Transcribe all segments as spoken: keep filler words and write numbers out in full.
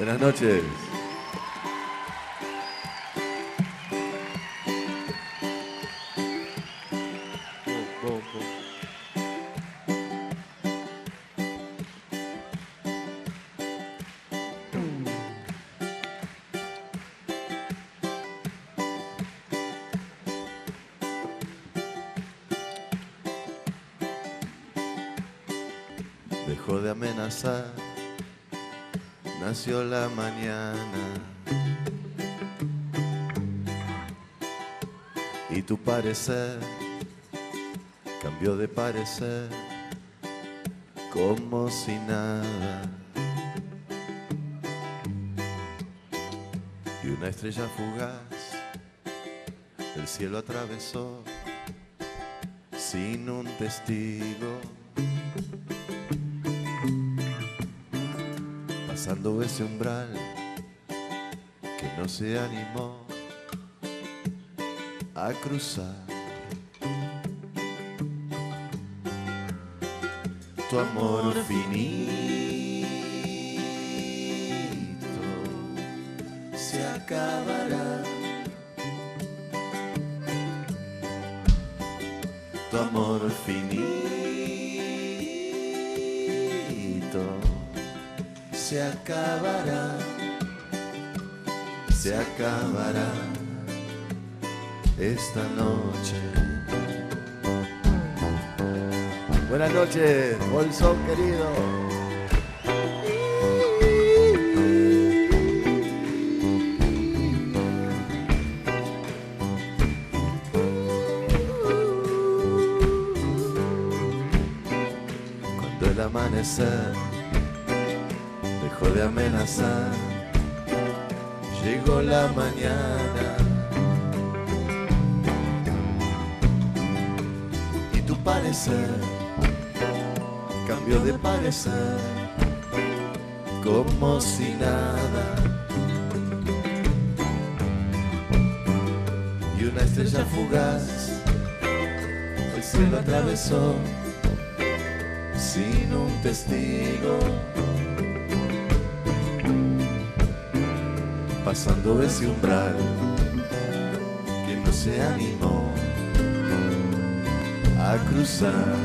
Buenas noches. Dejó de amenazar, nació la mañana y tu parecer cambió de parecer como si nada. Y una estrella fugaz el cielo atravesó sin un testigo, pasando ese umbral que no se animó a cruzar. Tu amor finito se acabará. Tu amor finito se acabará, se acabará esta noche. Buenas noches, Bolsón querido. Cuando el amanecer dejó de amenazar, llegó la mañana y tu parecer cambió de parecer como si nada. Y una estrella fugaz el cielo atravesó sin un testigo, pasando ese umbral que no se animó a cruzar.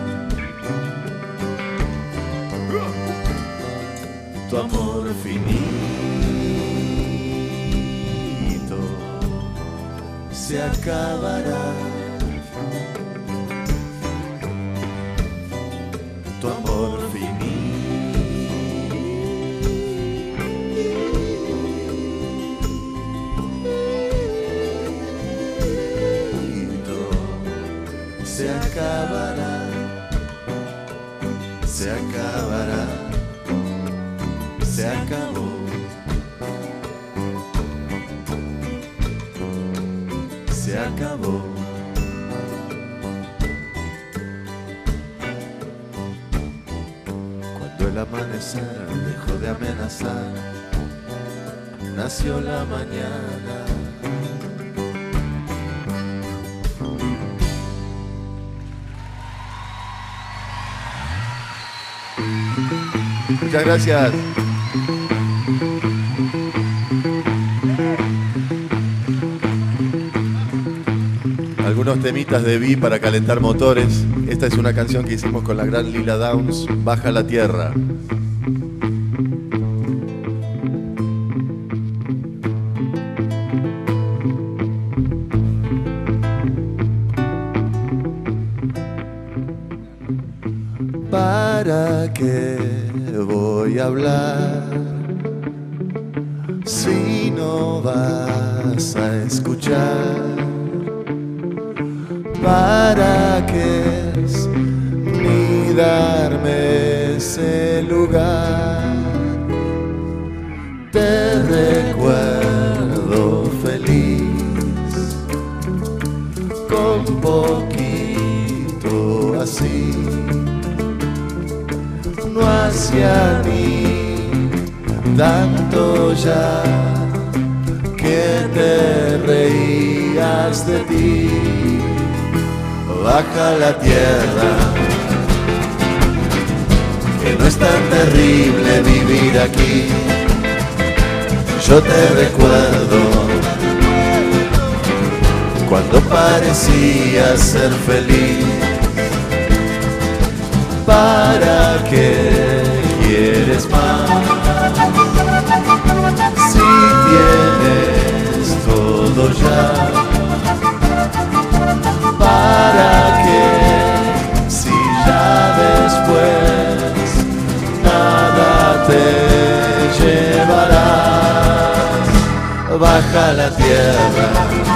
Tu amor finito se acabará. Tu amor finito se acabará, se acabará, se acabó, se acabó. Cuando el amanecer dejó de amenazar, nació la mañana. Muchas gracias. Algunos temitas de Vi para calentar motores. Esta es una canción que hicimos con la gran Lila Downs, Baja la Tierra. ¿Para qué voy a hablar si no vas a escuchar? ¿Para qué ni darme ese lugar? Te recuerdo feliz, con poquito así. No hacia mí tanto ya que te reías de ti. Baja la tierra, que no es tan terrible vivir aquí. yo te recuerdo cuando parecías ser feliz. ¿Para qué quieres más? Si tienes todo ya, ¿para qué? Si ya después nada te llevarás. Baja la tierra,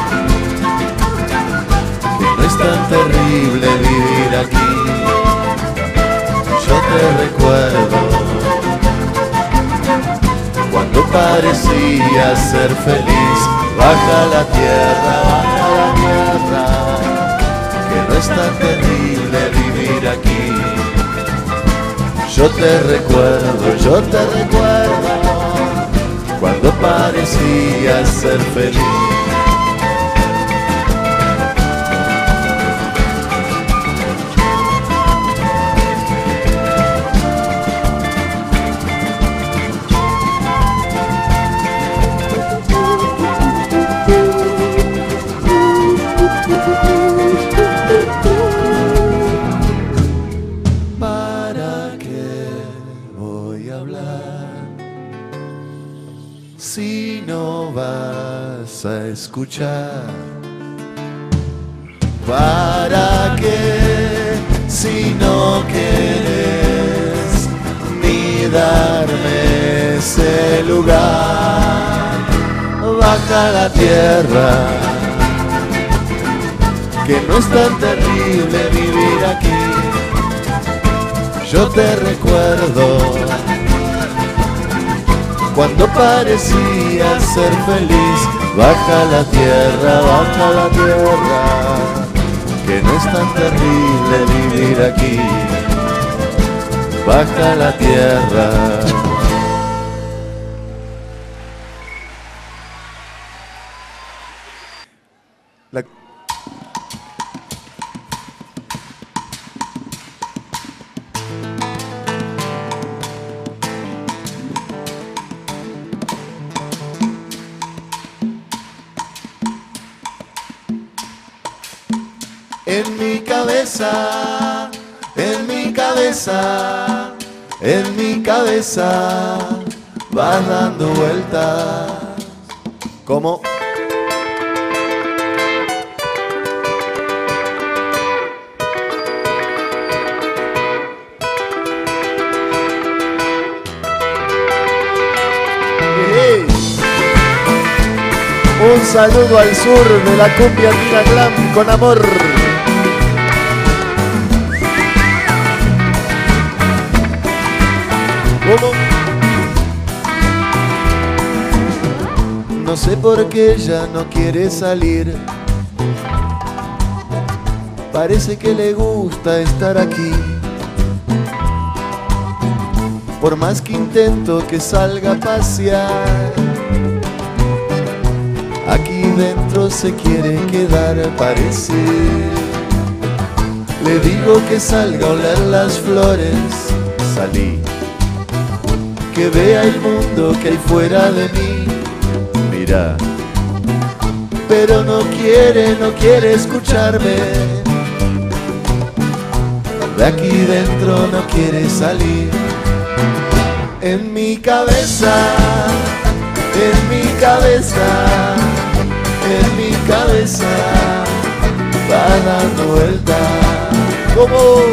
que no es tan terrible vivir aquí. Yo te recuerdo cuando parecías ser feliz. Baja la tierra, baja la tierra, que no es tan terrible vivir aquí. Yo te recuerdo, yo te recuerdo cuando parecías ser feliz. ¿Para qué voy a hablar si no vas a escuchar? ¿Para qué si no quieres ni darme ese lugar? Baja la tierra, que no es tan terrible vivir aquí. Yo te recuerdo cuando parecías ser feliz. Baja la tierra, baja la tierra, que no es tan terrible vivir aquí. Baja la tierra. La... En mi cabeza, en mi cabeza, en mi cabeza vas dando vueltas. ¿Cómo? Hey. Un saludo al sur de la cumbia Tina Glam con amor. ¿Cómo? No sé por qué ella no quiere salir. Parece que le gusta estar aquí. Por más que intento que salga a pasear, aquí dentro se quiere quedar, parece. Le digo que salga a oler las flores. Salí, que vea el mundo que hay fuera de mí. Mira, pero no quiere, no quiere escucharme. De aquí dentro no quiere salir. En mi cabeza, en mi cabeza, en mi cabeza va dando vuelta. ¿Cómo?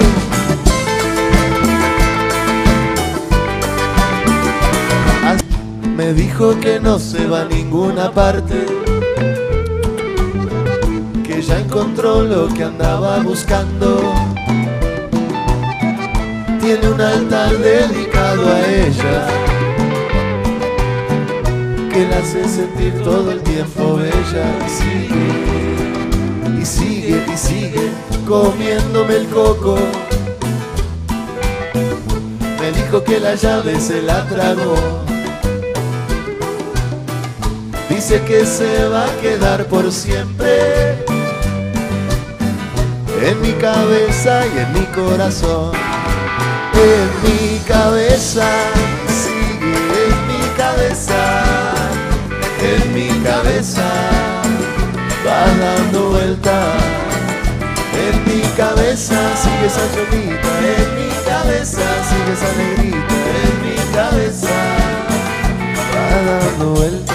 Me dijo que no se va a ninguna parte, que ya encontró lo que andaba buscando. Tiene un altar dedicado a ella, que la hace sentir todo el tiempo bella. Y sigue, y sigue, y sigue comiéndome el coco. Me dijo que la llave se la tragó. Dice que se va a quedar por siempre en mi cabeza y en mi corazón. En mi cabeza, sigue en mi cabeza, cabeza vas dando vueltas. En mi cabeza sigue esa cholita, en mi cabeza sigue esa negrita, en mi cabeza va dando vueltas.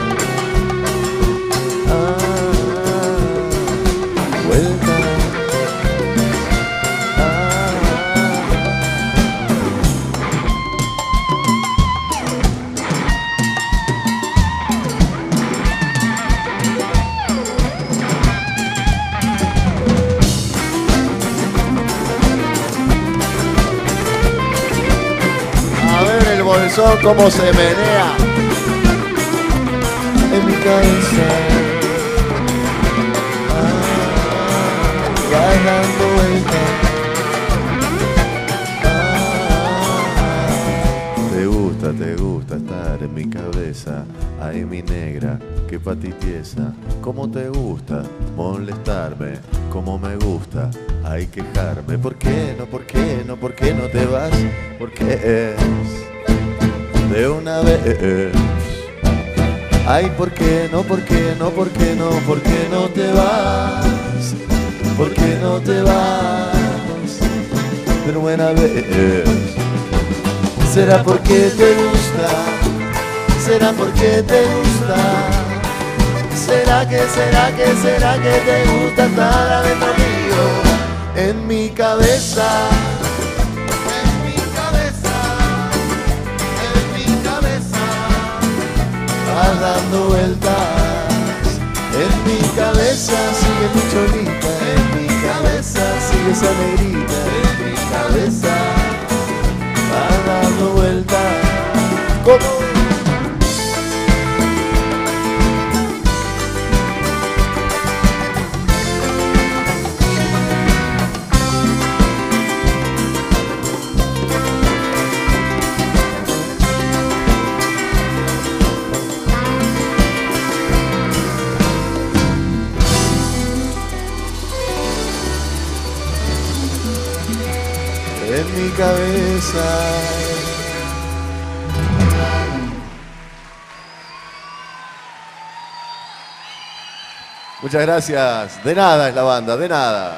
Bolsón como se menea en mi cabeza, ah, va dando vueltas. Ah, te gusta, te gusta estar en mi cabeza, ay mi negra, qué patitiesa. Cómo te gusta molestarme, cómo me gusta, ay quejarme. ¿Por qué no, por qué no, por qué no te vas? ¿Por qué es de una vez? Ay, ¿por qué no, por qué no, por qué no, por qué no te vas? ¿Por qué no te vas de una vez? ¿Será porque te gusta? ¿Será porque te gusta? ¿Será que, será que, será que te gusta estar adentro mío? En mi cabeza, vas dando vueltas. En mi cabeza sigue mi cholita, en mi cabeza sigue esa negrita, en mi cabeza vas dando vueltas. ¿Cómo? En mi cabeza. Muchas gracias. De nada es la banda, de nada.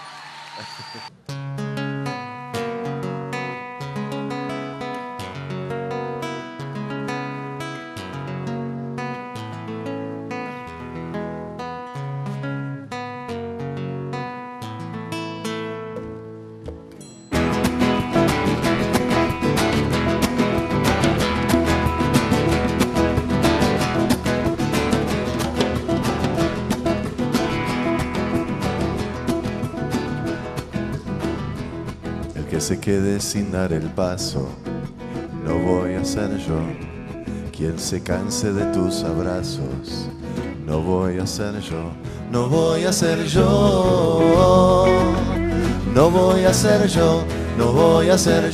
Que se quede sin dar el paso, no voy a ser yo. Quien se canse de tus abrazos, no voy a ser yo. No voy a ser yo, no voy a ser yo, no voy a ser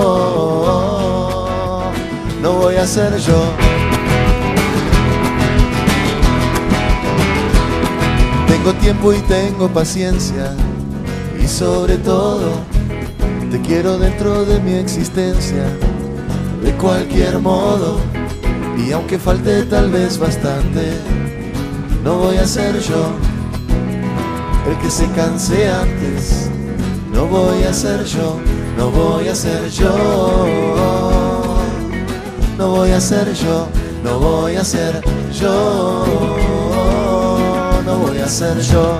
yo, no voy a ser yo. Tengo tiempo y tengo paciencia, y sobre todo te quiero dentro de mi existencia, de cualquier modo. Y aunque falte tal vez bastante, no voy a ser yo el que se canse antes. No voy a ser yo, no voy a ser yo, no voy a ser yo, no voy a ser yo, no voy a ser yo.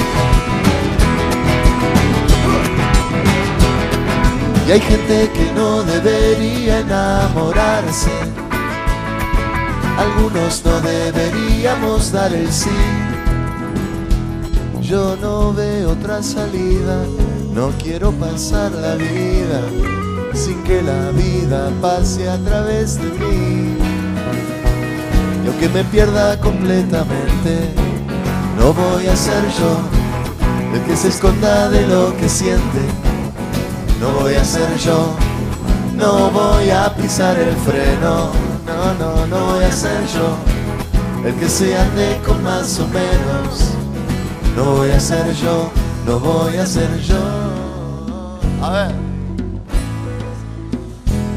Y hay gente que no debería enamorarse, algunos no deberíamos dar el sí. Yo no veo otra salida, no quiero pasar la vida sin que la vida pase a través de mí. Y aunque me pierda completamente, no voy a ser yo el que se esconda de lo que siente. No voy a ser yo, no voy a pisar el freno. No, no, no voy a ser yo el que se ande con más o menos. No voy a ser yo, no voy a ser yo. A ver.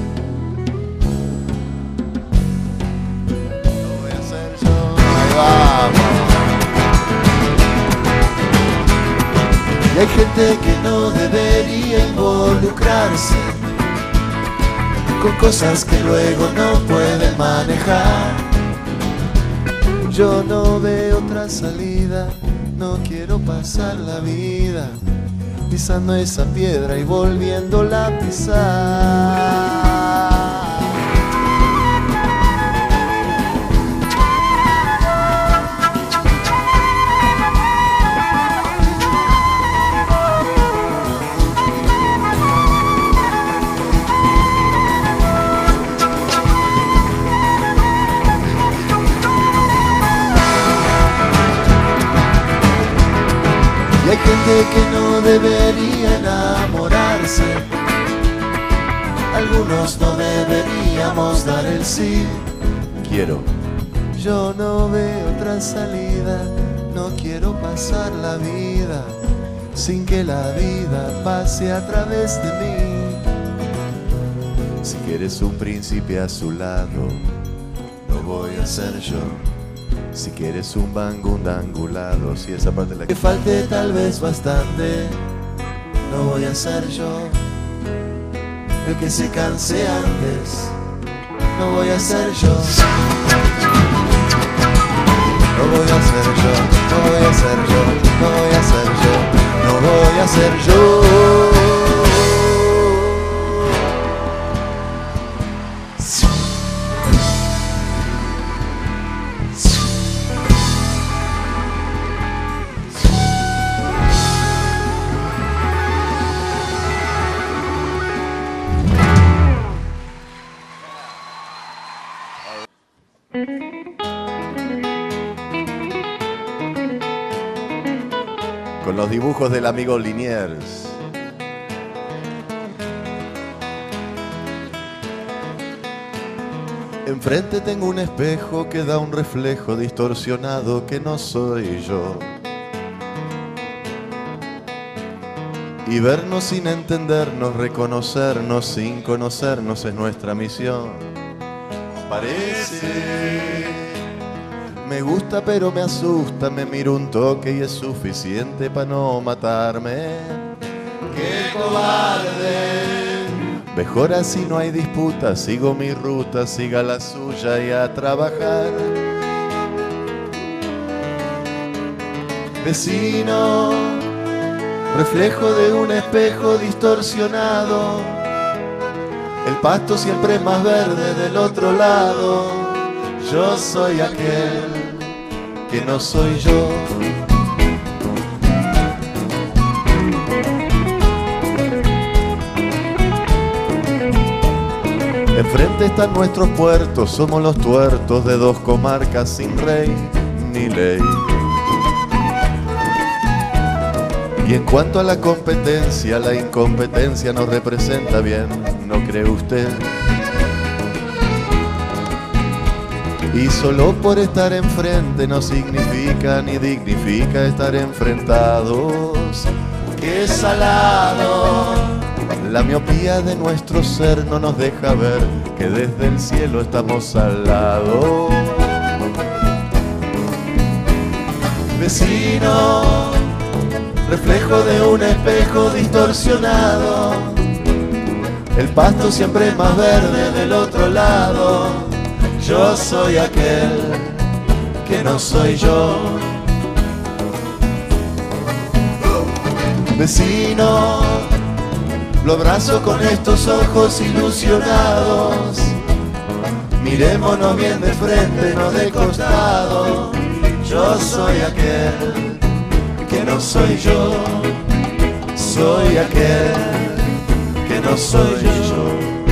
No voy a ser yo. Ahí va. Y hay gente que no debería involucrarse con cosas que luego no pueden manejar. Yo no veo otra salida, no quiero pasar la vida pisando esa piedra y volviéndola a pisar. Y hay gente que no debería enamorarse, algunos no deberíamos dar el sí. Quiero. Yo no veo otra salida, no quiero pasar la vida sin que la vida pase a través de mí. Si quieres un príncipe a su lado, no voy a ser yo. Si quieres un bangundangulado, si esa parte la que falte tal vez bastante, no voy a ser yo el que se canse antes, no voy a ser yo. No voy a ser yo, no voy a ser yo, no voy a ser yo, no voy a ser yo. Con los dibujos del amigo Liniers. Enfrente tengo un espejo que da un reflejo distorsionado que no soy yo. Y vernos sin entendernos, reconocernos sin conocernos es nuestra misión. Parece, me gusta pero me asusta, me miro un toque y es suficiente para no matarme. ¡Qué cobarde! Mejor así no hay disputa, sigo mi ruta, siga la suya y a trabajar. Vecino, reflejo de un espejo distorsionado, el pasto siempre es más verde del otro lado. Yo soy aquel que no soy yo. Enfrente están nuestros puertos, somos los tuertos de dos comarcas sin rey ni ley. Y en cuanto a la competencia, la incompetencia nos representa bien, ¿no cree usted? Y solo por estar enfrente no significa ni dignifica estar enfrentados. ¡Qué salado! La miopía de nuestro ser no nos deja ver que desde el cielo estamos al lado. Vecino, reflejo de un espejo distorsionado, el pasto siempre es más verde del otro lado. Yo soy aquel que no soy yo. Vecino, lo abrazo con estos ojos ilusionados. Mirémonos bien de frente, no de costado. Yo soy aquel que no soy yo. Soy aquel que no soy yo.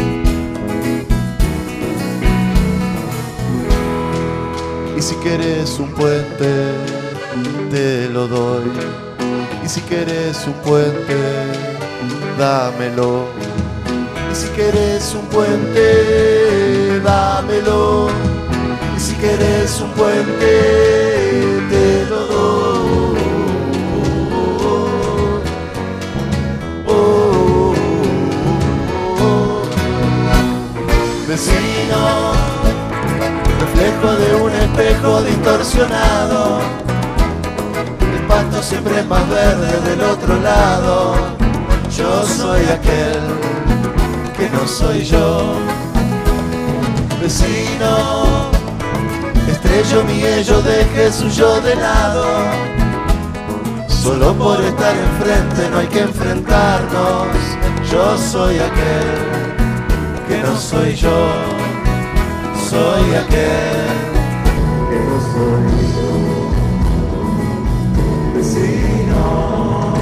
Y si quieres un puente, te lo doy. Y si quieres un puente, dámelo. Y si quieres un puente, dámelo. Y si quieres un puente, te lo doy. Oh, oh, oh. Vecino, reflejo de un espejo distorsionado, el pasto siempre es más verde del otro lado. Yo soy aquel que no soy yo. Vecino, estrello mi ello, deje su yo de lado. Solo por estar enfrente no hay que enfrentarnos. Yo soy aquel que no soy yo. Soy aquel que no soy yo. Vecino.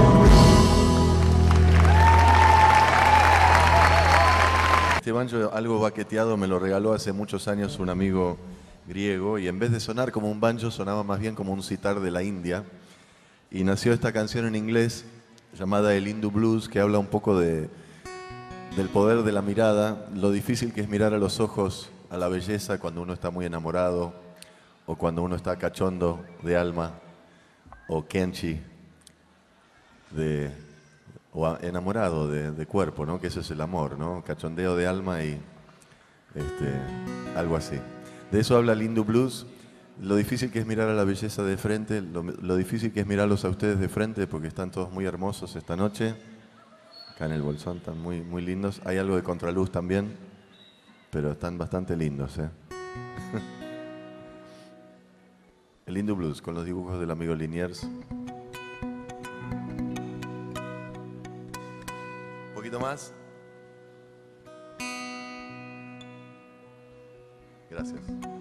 Este banjo, algo baqueteado, me lo regaló hace muchos años un amigo griego, y en vez de sonar como un banjo sonaba más bien como un sitar de la India, y nació esta canción en inglés llamada el Hindu Blues, que habla un poco de, del poder de la mirada, lo difícil que es mirar a los ojos a la belleza cuando uno está muy enamorado, o cuando uno está cachondo de alma, o kenchi de, o enamorado de, de cuerpo, ¿no? Que eso es el amor, ¿no? Cachondeo de alma y este, algo así. De eso habla el Hindu Blues, lo difícil que es mirar a la belleza de frente, lo, lo difícil que es mirarlos a ustedes de frente, porque están todos muy hermosos esta noche. Acá en el Bolsón están muy, muy lindos. Hay algo de contraluz también, pero están bastante lindos, ¿eh? El Hindu Blues con los dibujos del amigo Liniers. Un poquito más. Gracias.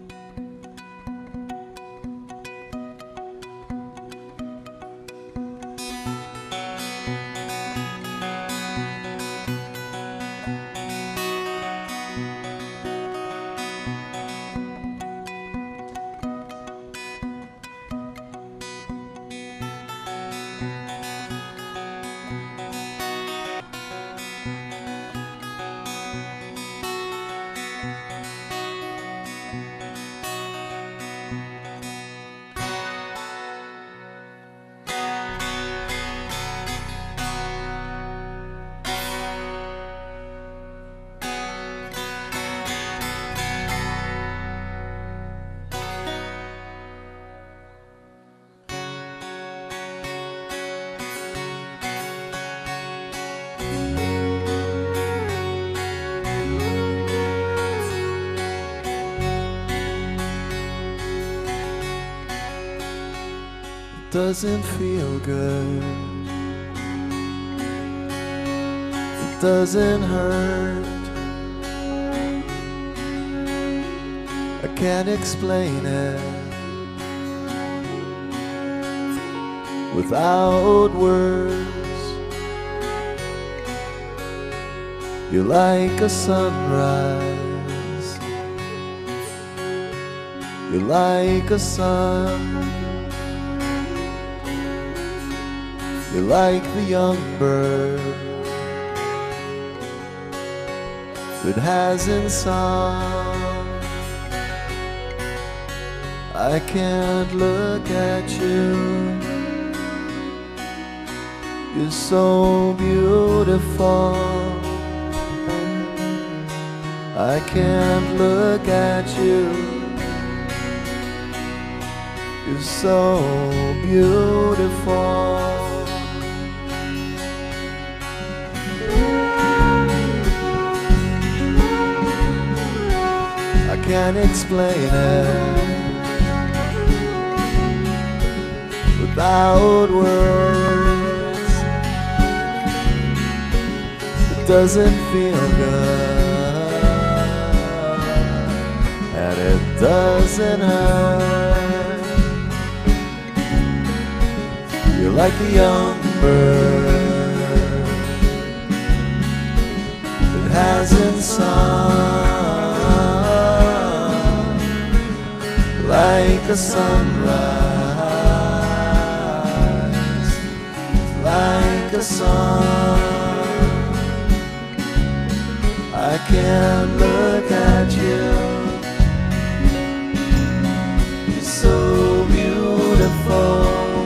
Doesn't feel good. It doesn't hurt. I can't explain it without words. You're like a sunrise. You're like a sun. You're like the young bird that hasn't sung. I can't look at you. You're so beautiful. I can't look at you. You're so beautiful. I can't explain it without words. It doesn't feel good, and it doesn't hurt. You're like a young bird that hasn't sung. Like a sunrise, like a sun. I can't look at you. You're so beautiful.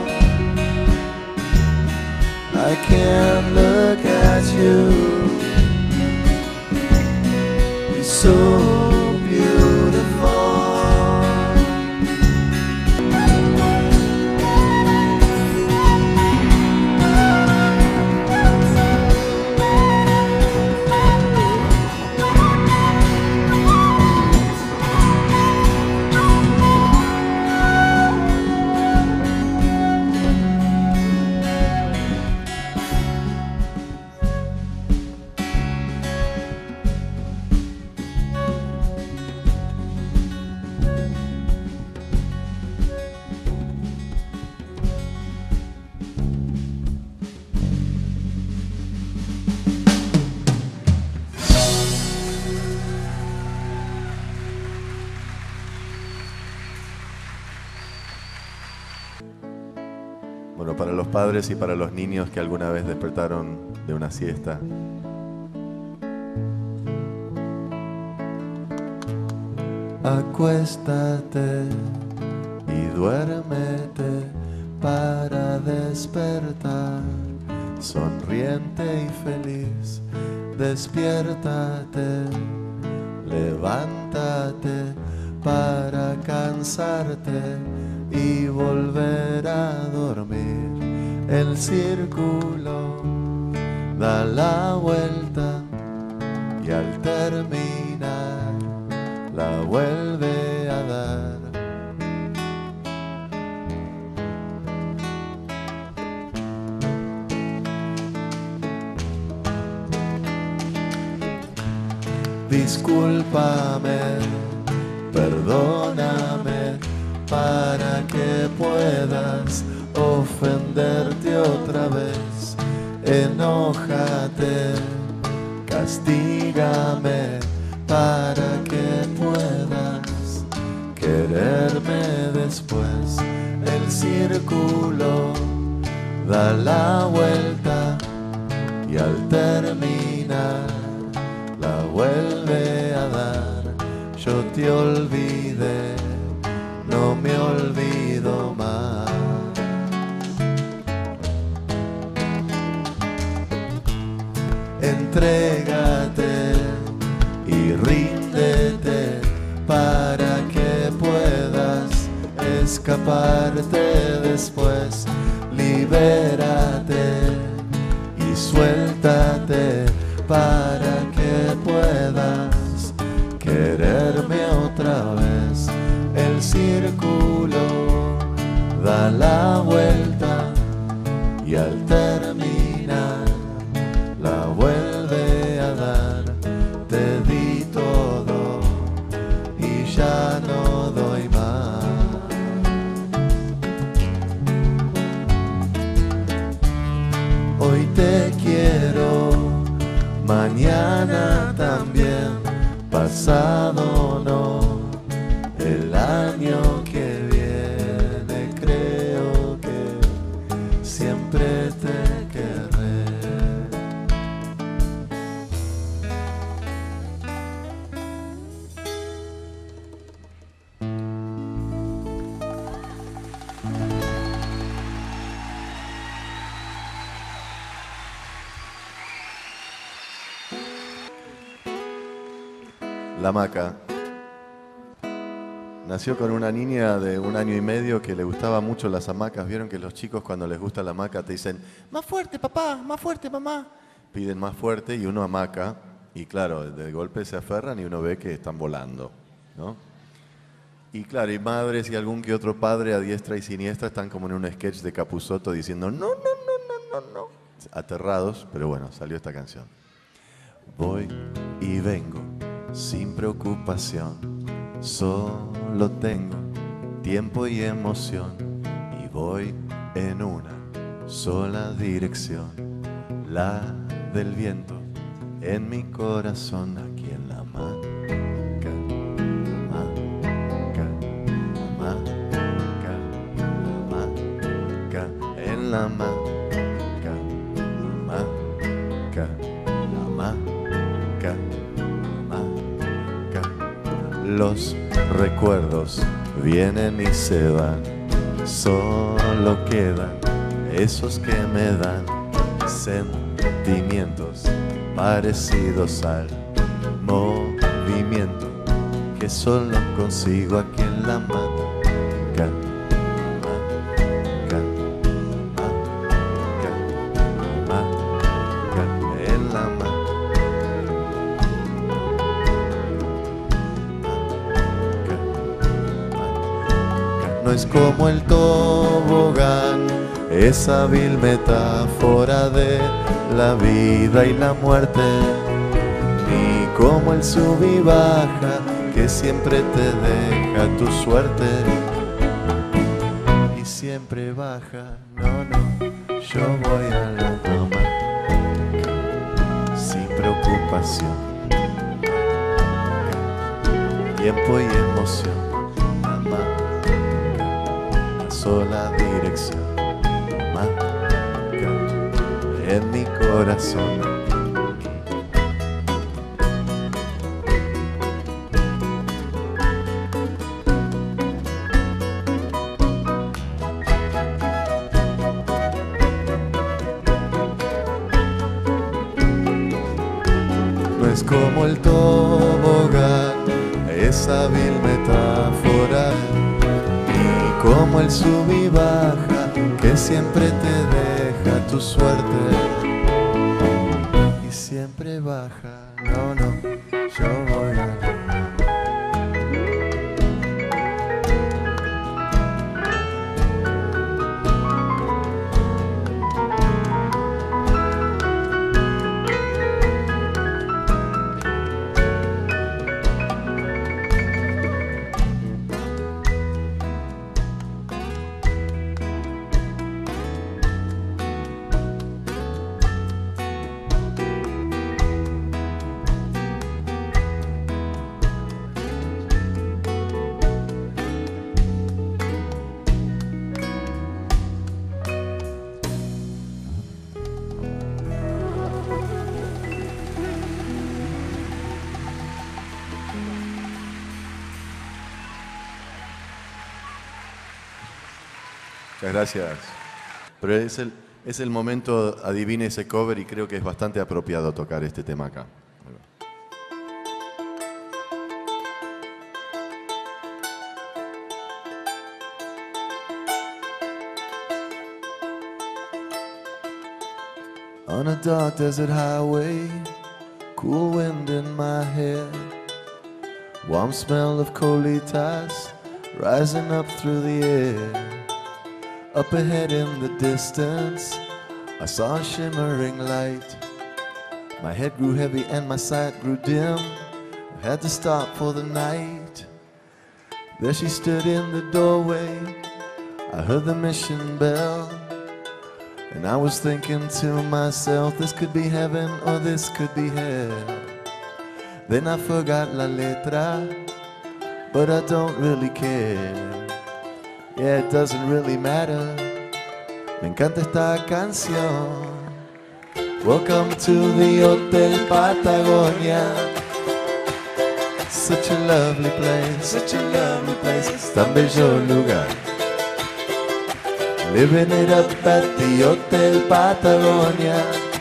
I can't look at you. You're so beautiful. Bueno, para los padres y para los niños que alguna vez despertaron de una siesta. Acuéstate y duérmete para despertar, sonriente y feliz. Despiértate, levántate para cansarte y volver a dormir. El círculo da la vuelta y al terminar la vuelve a dar. Discúlpame, perdóname, para que puedas ofenderte otra vez. Enójate, castígame, para que puedas quererme después. El círculo da la vuelta y al terminar la vuelve a dar. Yo te olvidé, no me olvido más. Entrégate y ríndete para que puedas escaparte después. Libérate y suéltate para que puedas quererme otra vez. El círculo da la vuelta y al terminar la vuelve a dar. Te di todo y ya no doy más. Hoy te quiero, mañana también, pasado no. El año que viene creo que siempre te querré. La Maca nació con una niña de un año y medio que le gustaba mucho las hamacas. Vieron que los chicos cuando les gusta la hamaca te dicen más fuerte papá, más fuerte mamá. Piden más fuerte y uno hamaca y claro, de golpe se aferran y uno ve que están volando, ¿no? Y claro, y madres y algún que otro padre a diestra y siniestra están como en un sketch de Capusotto diciendo no, no, no, no, no, no. Aterrados, pero bueno, salió esta canción. Voy y vengo sin preocupación, solo tengo tiempo y emoción y voy en una sola dirección, la del viento en mi corazón, aquí en la Maca, Maca, Maca, Maca, en la Maca, Maca, Maca, Maca. Los recuerdos vienen y se van, solo quedan esos que me dan sentimientos parecidos al movimiento que solo consigo aquí en la Maca, Maca, Maca, Maca, en la Maca. No es como el tobogán, esa vil metáfora de la vida y la muerte, ni como el sub y baja que siempre te deja tu suerte y siempre baja. No, no, yo voy a la Maca sin preocupación, tiempo y emoción, la Maca, la sola dirección. en mi corazón. No es como el tobogán, esa vil metáfora, ni como el sub y baja que siempre te deja tu suerte y siempre baja. No, no, yo voy a... Muchas gracias. Pero es el, es el momento, adivine ese cover, y creo que es bastante apropiado tocar este tema acá. On a dark desert highway, cool wind in my hair, warm smell of colitas rising up through the air. Up ahead in the distance, I saw a shimmering light. My head grew heavy and my sight grew dim. I had to stop for the night. There she stood in the doorway. I heard the mission bell, and I was thinking to myself, this could be heaven or this could be hell. Then I forgot la letra, but I don't really care. Yeah, it doesn't really matter. Me encanta esta canción. Welcome to the Hotel Patagonia. Such a lovely place, such a lovely place. Tan bello lugar. Living it up at the Hotel Patagonia.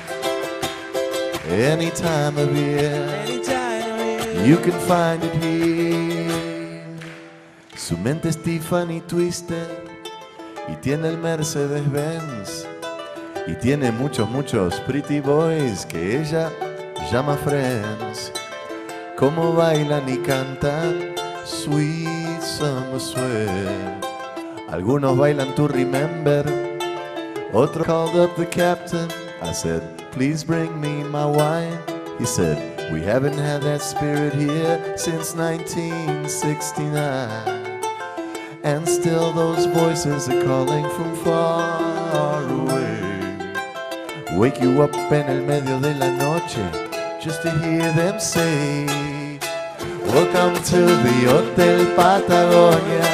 Any time of year, you can find it here. Su mente es Tiffany Twister y tiene el Mercedes-Benz y tiene muchos, muchos pretty boys que ella llama friends. Como bailan y cantan Sweet Summer Sweat. Algunos bailan To Remember, otro called up the captain. I said, please bring me my wine. He said, we haven't had that spirit here since nineteen sixty-nine. And still those voices are calling from far away. Wake you up en el medio de la noche just to hear them say, welcome to the Hotel Patagonia.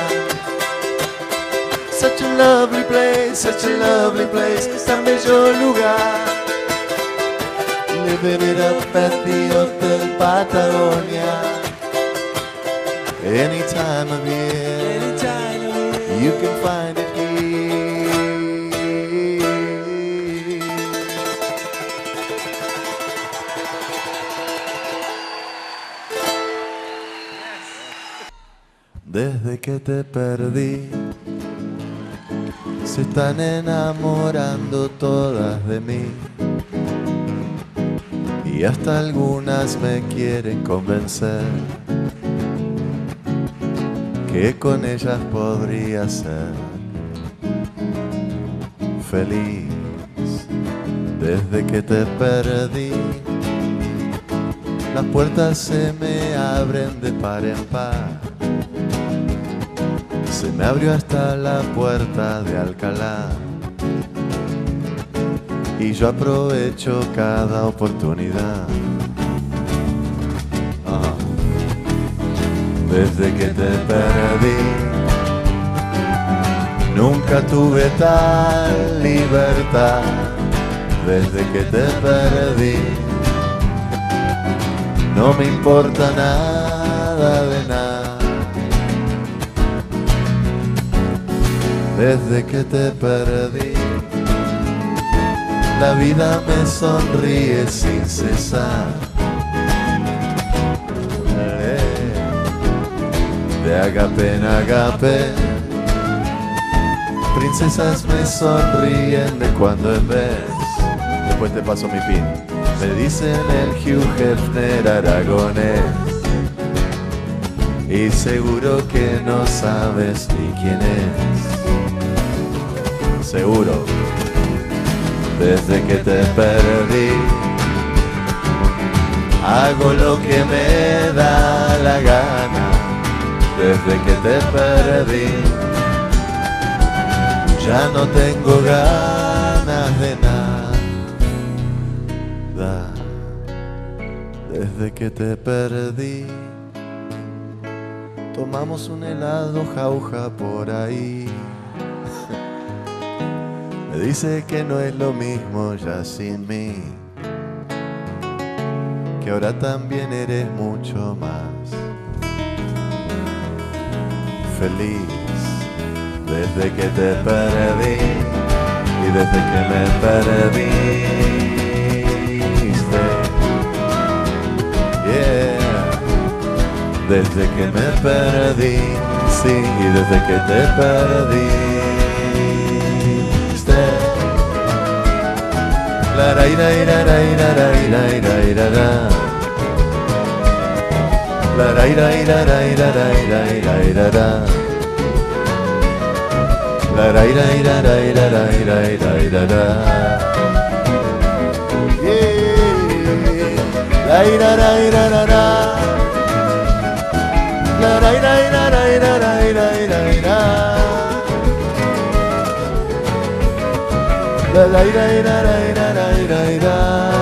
Such a lovely place, such a lovely place, tan bello lugar. Living it up at the Hotel Patagonia. Any time of year, any time of year, you can find it here. Desde que te perdí, se están enamorando todas de mí. Y hasta algunas me quieren convencer que con ellas podría ser feliz. Desde que te perdí, las puertas se me abren de par en par. Se me abrió hasta la puerta de Alcalá y yo aprovecho cada oportunidad. Oh. Desde que te perdí, nunca tuve tal libertad desde que te perdí. No me importa nada de nada, desde que te perdí. La vida me sonríe sin cesar, de agape en agape. Princesas me sonríen de cuando en vez. Después te paso mi pin. Me dicen el Hugh Hefner aragonés, y seguro que no sabes ni quién es. Seguro, desde que te perdí, hago lo que me da la gana. Desde que te perdí, ya no tengo ganas de nada. Desde que te perdí, tomamos un helado jauja por ahí. Me dice que no es lo mismo ya sin mí, que ahora también eres mucho más feliz. Desde que te perdí y desde que me perdiste, yeah. Desde que me perdí, sí, y desde que te perdiste. La ra ira ira ra ira ra ira ira ira ra. La ra ira ira ra ira ra ira ira ira ra. La ra ira ira ra ira ra ira ira ira ra. La ira ra ira ra ra. La ra ira ira ra ira ra ira ira ira. La ra ira ira ra ira ra ira ira.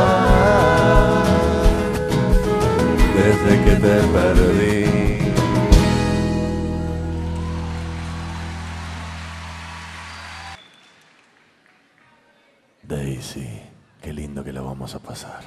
Desde que te perdí. Daisy, qué lindo que la vamos a pasar.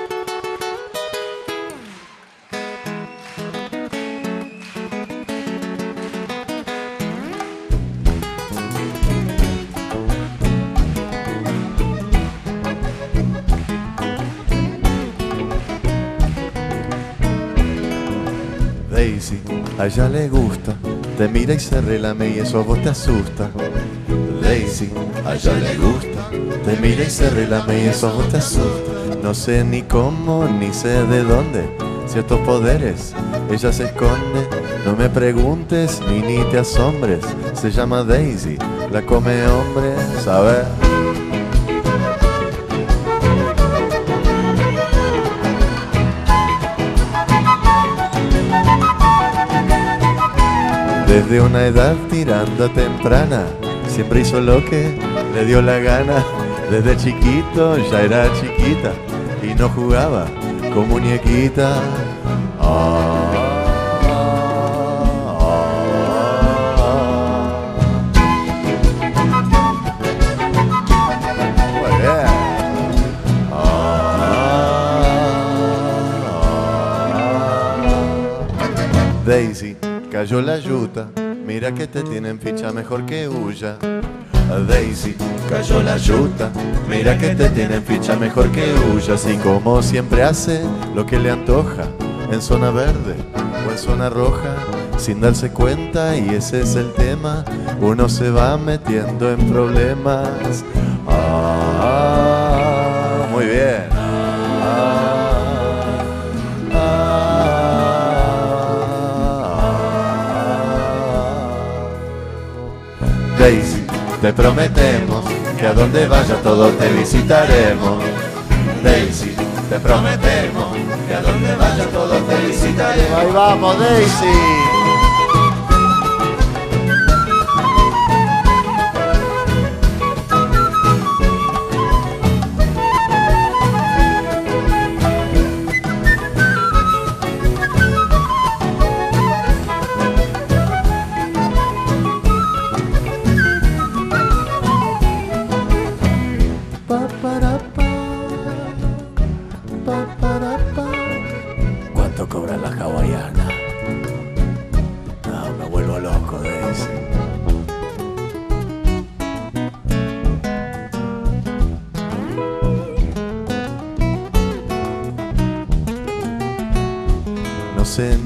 Daisy, a ella le gusta, te mira y se relame y eso a vos te asusta. Daisy, a ella le gusta, te mira y se relame y eso a vos te asusta. No sé ni cómo, ni sé de dónde, ciertos poderes, ella se esconde. No me preguntes ni ni te asombres, se llama Daisy, la come hombres, a ver. Desde una edad tirando temprana, siempre hizo lo que le dio la gana. Desde chiquito ya era chiquita y no jugaba con muñequita. Ah, ah, ah, ah. Daisy, cayó la yuta, mira que te tienen ficha mejor que huya. Daisy, cayó la yuta, mira que te tienen ficha mejor que huya. Así como siempre hace lo que le antoja, en zona verde o en zona roja, sin darse cuenta, y ese es el tema, uno se va metiendo en problemas. Ah, muy bien. Daisy, te prometemos que a donde vaya todos te visitaremos. Daisy, te prometemos que a donde vaya todos te visitaremos. Ahí vamos, Daisy. Pa, para, pa.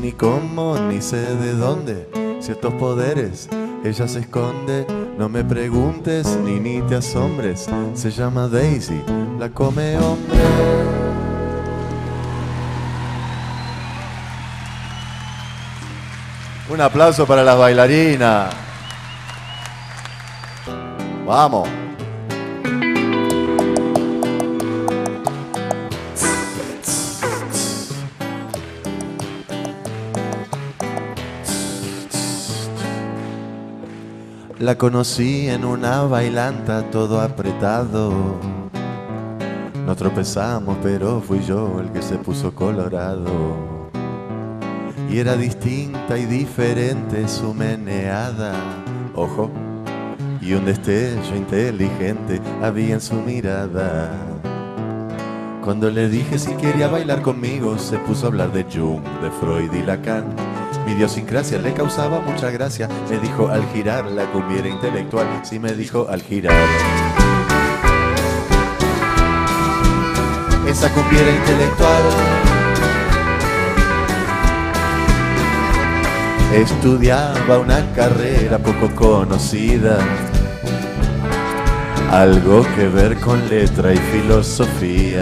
ni cómo, ni sé de dónde. Ciertos poderes, ella se esconde. No me preguntes ni ni te asombres. Se llama Daisy, la come hombre. Un aplauso para las bailarinas. Vamos. La conocí en una bailanta todo apretado. No tropezamos, pero fui yo el que se puso colorado. Y era distinta y diferente su meneada. Ojo, y un destello inteligente había en su mirada. Cuando le dije si quería bailar conmigo, se puso a hablar de Jung, de Freud y Lacan. Mi idiosincrasia le causaba mucha gracia. Me dijo al girar la cumbiera intelectual. Sí, me dijo al girar. Esa cumbiera intelectual. Estudiaba una carrera poco conocida, algo que ver con letra y filosofía.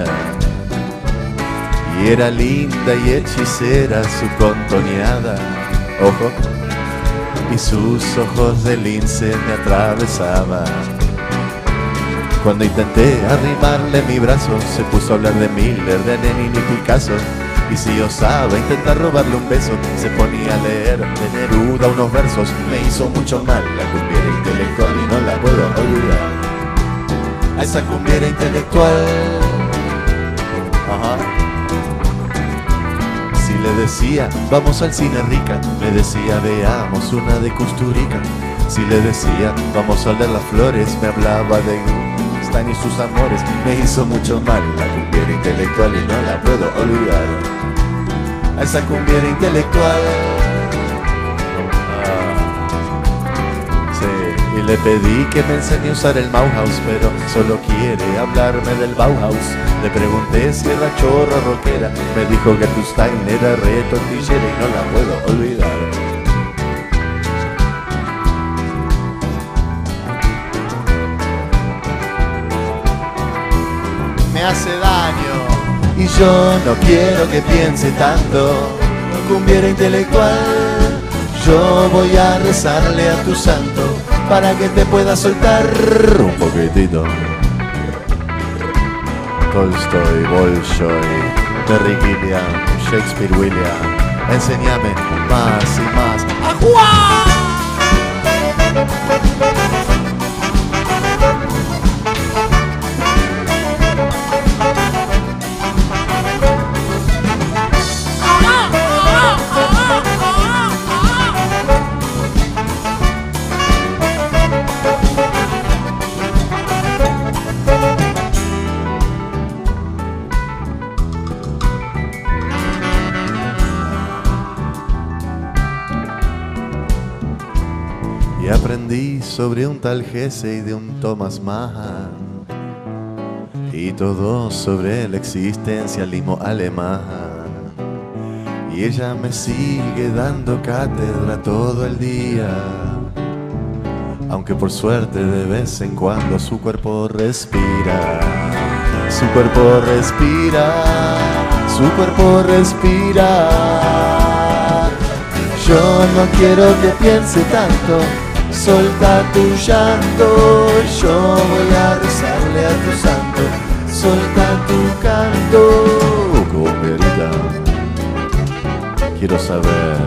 Y era linda y hechicera su contoneada, ojo, y sus ojos de lince me atravesaban. Cuando intenté arrimarle mi brazo, se puso a hablar de Miller, de Lenin y Picasso. Y si osaba intentar robarle un beso, se ponía a leer de Neruda unos versos. Me hizo mucho mal la cumbiera intelectual y no la puedo olvidar. A esa cumbiera intelectual. Ajá. Si le decía, vamos al cine rica, me decía, veamos una de Kusturica. Si le decía, vamos a oler las flores, me hablaba de Stein y sus amores. Me hizo mucho mal la cumbiera intelectual y no la puedo olvidar. A esa cumbiera intelectual. Ah, sí. Y le pedí que me enseñe a usar el Bauhaus, pero solo quiere hablarme del Bauhaus. Le pregunté si era chorra rockera, me dijo que tu Stein era re tortillera y no la puedo olvidar. Me hace daño y yo no quiero que piense tanto. Cumbiera intelectual, yo voy a rezarle a tu santo para que te pueda soltar un poquitito. Tolstoy, Bolshoi, Terry Gilliam, Shakespeare William. Enséñame más y más. ¡Ajua! Y aprendí sobre un tal Hesse y de un Thomas Mann, y todo sobre el existencialismo alemán. Y ella me sigue dando cátedra todo el día, aunque por suerte de vez en cuando su cuerpo respira. Su cuerpo respira, su cuerpo respira. Yo no quiero que piense tanto. Solta tu llanto, yo voy a rezarle a tu santo. Solta tu canto, cumberita. Quiero saber,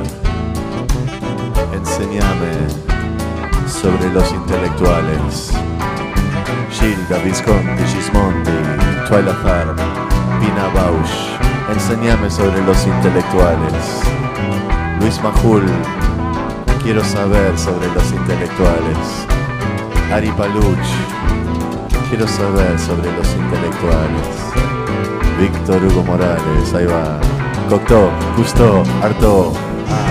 enséñame sobre los intelectuales. Gilda, Visconti, Gismondi, Twyla Farm, Pina Bausch. Enséñame sobre los intelectuales. Luis Majul. Quiero saber sobre los intelectuales. Ari Paluch. Quiero saber sobre los intelectuales. Víctor Hugo Morales, ahí va. Cocteau, Cousteau, Artaud. Ah.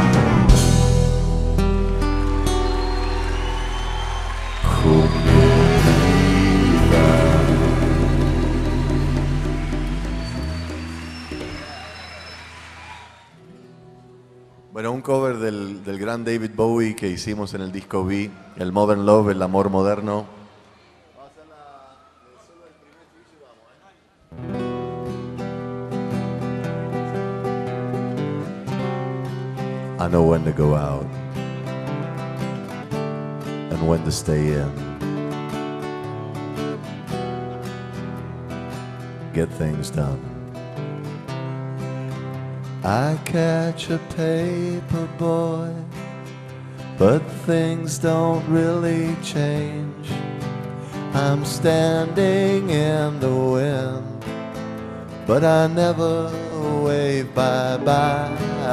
Bueno, un cover del, del gran David Bowie que hicimos en el disco V, el Modern Love, el amor moderno. I know when to go out and when to stay in. Get things done. I catch a paper boy, but things don't really change. I'm standing in the wind, but I never wave bye-bye.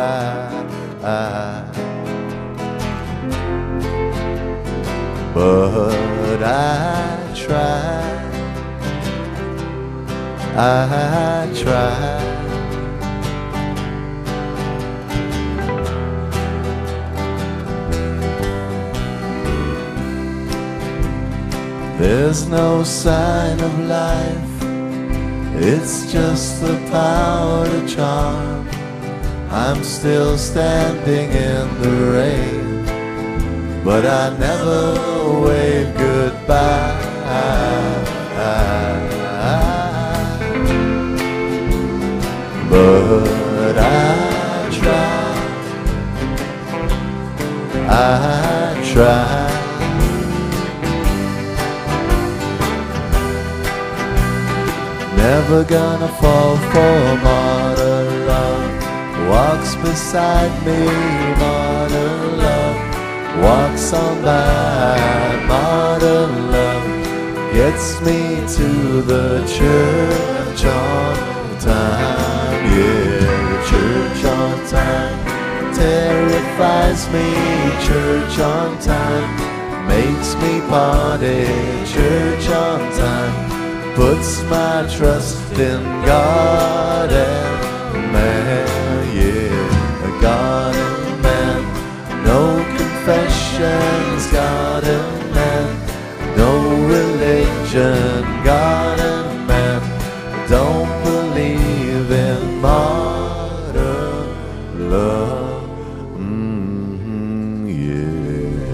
But I try, I try. There's no sign of life, it's just the power to charm. I'm still standing in the rain, but I never wave goodbye. But I try, I try. Never gonna fall for modern love. Walks beside me, modern love. Walks on by, modern love. Gets me to the church on time. Yeah, the church on time terrifies me. Church on time makes me party. Church on time puts my trust in God and man, yeah, God and man. No confessions, God and man. No religion, God and man. Don't believe in modern love, mm-hmm, yeah.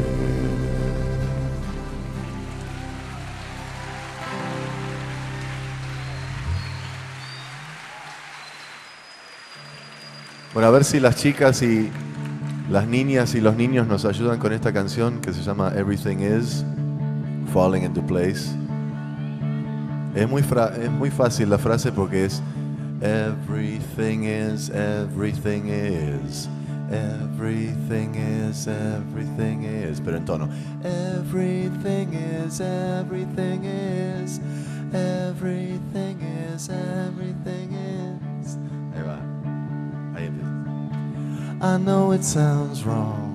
Bueno, a ver si las chicas y las niñas y los niños nos ayudan con esta canción que se llama Everything Is Falling into Place. Es muy, fra es muy fácil la frase porque es Everything is, everything is, everything is, everything is, pero en tono. Everything is, everything is, everything is, everything is. Ahí va. Ahí empieza. I know it sounds wrong,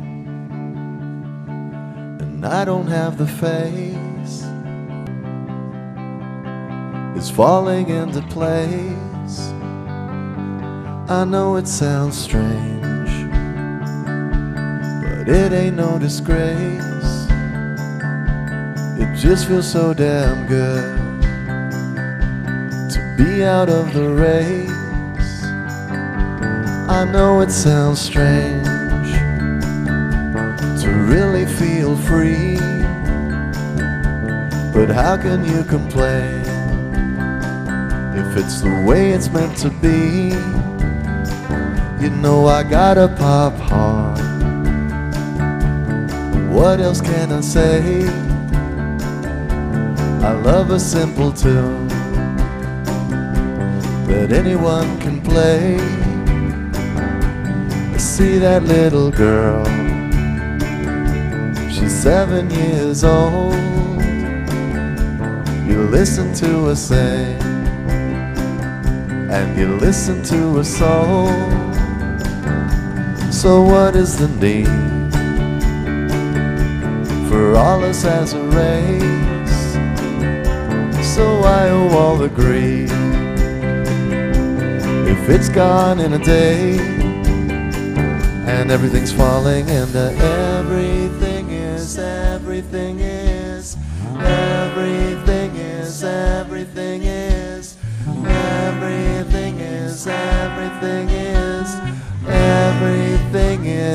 and I don't have the face. It's falling into place. I know it sounds strange, but it ain't no disgrace. It just feels so damn good to be out of the race. I know it sounds strange to really feel free, but how can you complain if it's the way it's meant to be? You know I gotta pop hard. What else can I say? I love a simple tune that anyone can play. I see that little girl, she's seven years old. You listen to her sing, and you listen to her soul. So what is the need for all us as a race? So why oh all the greed if it's gone in a day, and everything's falling into everything is, everything is, everything is, everything is, everything is, everything is, everything is,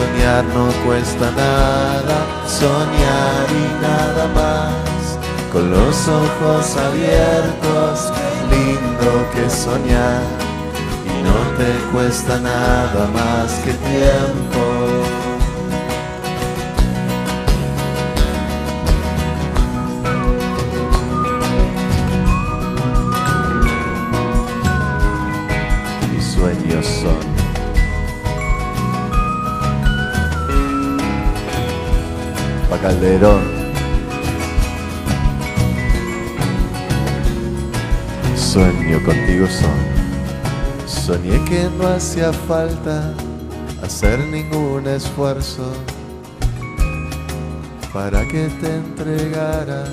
soñar no cuesta nada, soñar y nada más. Con los ojos abiertos, lindo que soñar. Y no te cuesta nada más que tiempo. Mis sueños son pa' Calderón. Sueño contigo son. Soñé que no hacía falta hacer ningún esfuerzo para que te entregaras.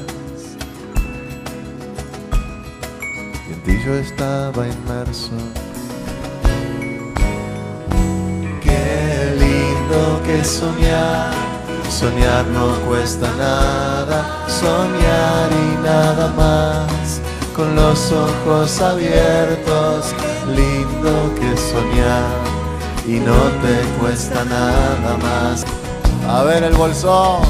Y en ti yo estaba inmerso. Qué lindo que soñar. Soñar no cuesta nada, soñar y nada más. Con los ojos abiertos, lindo que soñar. Y no te cuesta nada más. A ver el bolsón.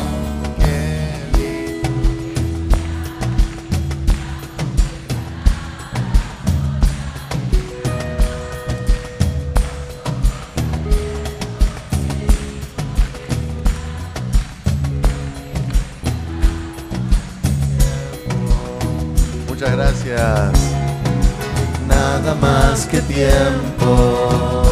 Muchas gracias. Nada más que tiempo.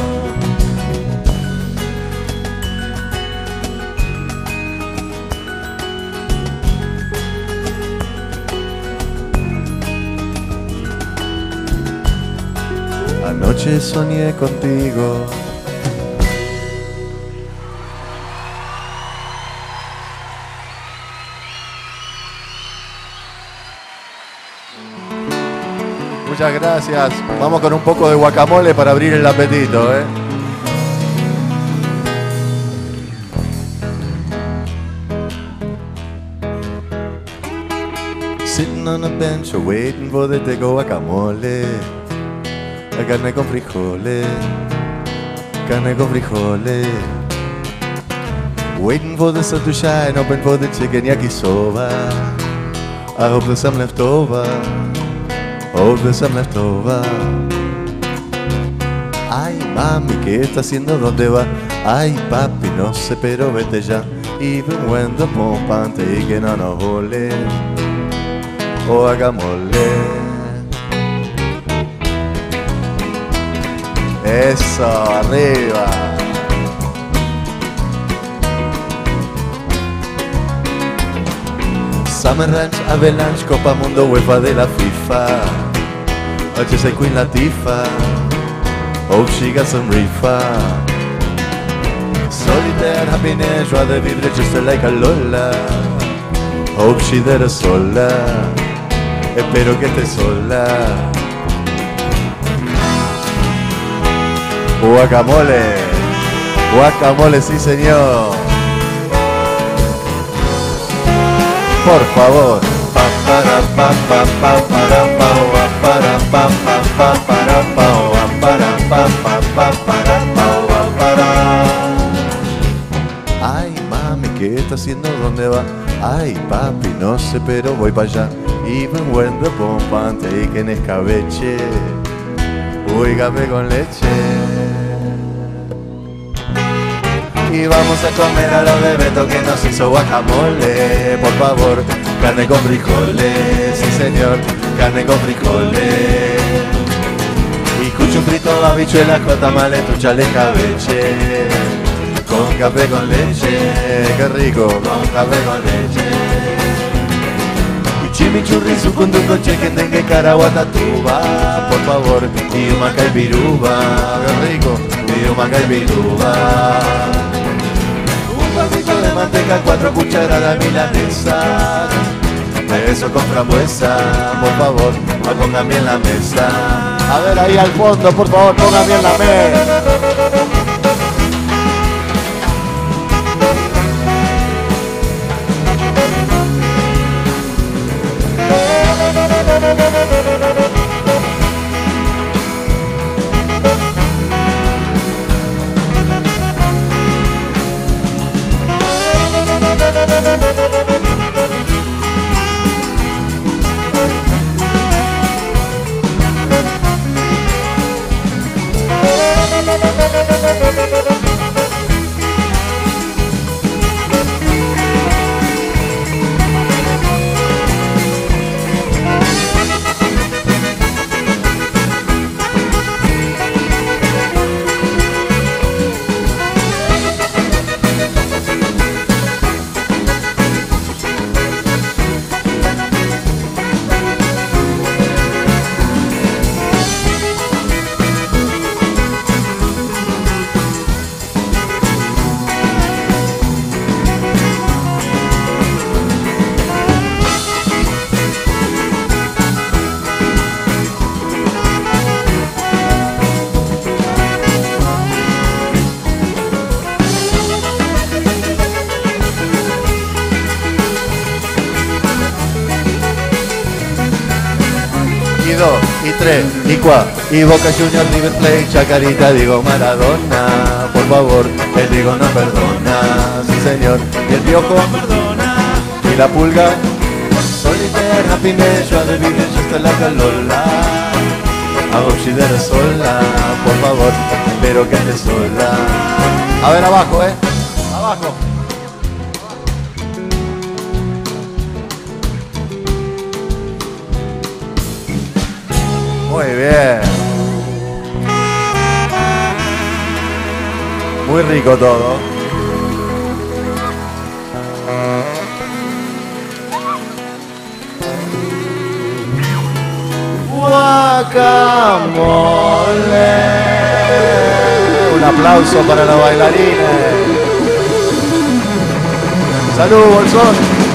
Anoche soñé contigo. Muchas gracias. Vamos con un poco de guacamole para abrir el apetito, ¿eh? Sitting on a bench waiting for the teco guacamole. La carne con frijoles, carne con frijoles. Waiting for the sun to shine, open for the chicken yakisoba. I hope there's some left over. Hope there's some left over. Ay, mami, ¿qué está haciendo? ¿Dónde va? Ay, papi, no sé, pero vete ya. Even when the pompan taking on a hole. O hagámosle. Eso, arriba. Summer Ranch, Avalanche, Copa Mundo, UEFA de la FIFA. H C Queen Latifah. Hope she got some rifa. Solitaire, happiness, joie de vivre just like a Lola. Hope she there sola. Espero que esté sola. Guacamole. Guacamole, sí señor. Por favor. Ay, mami, ¿qué está haciendo? ¿Dónde va? Ay, papi, no sé, pero voy para allá. Even when the pompan taken escabeche. Uy, café con leche. Y vamos a comer a los de Beto que nos hizo guacamole. Por favor, carne con frijoles. Sí señor, carne con frijoles. Y cucho frito, habichuelas, tamales, truchale, escabeche. Con café con leche, qué rico, con café con leche. Y chimichurri, sucunduco, chequen, dengue, caraguatatuba. Por favor, y un macaipiruba, qué rico, y un macaipiruba. Un vasito de manteca, cuatro cucharadas milanesa. Eso con frambuesa, por favor, no pongan bien la mesa. A ver ahí al fondo, por favor, pongan bien la mesa. dos, y tres, y cuatro, y Boca Juniors, River Plate, Chacarita, digo Maradona, por favor, el Diego no perdona, sí señor, y el Piojo no perdona, y la Pulga, solitaire, happiness, joie de vivre, juste la calola, hago de sola, por favor, espero que estés sola. A ver abajo, eh, abajo. Muy bien. Muy rico todo. Guacamole. Un aplauso para los bailarines. Salud, Bolsón.